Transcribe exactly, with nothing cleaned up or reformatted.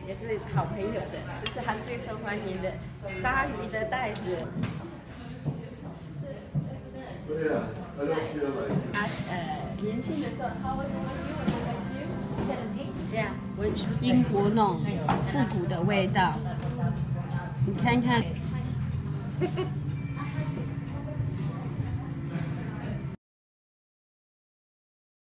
也是好朋友的，这是他最受欢迎的鲨鱼的袋子。他呃年轻的时候，How old was you when I met you? Seventeen. Yeah, which 英国那种复古的味道，你看看。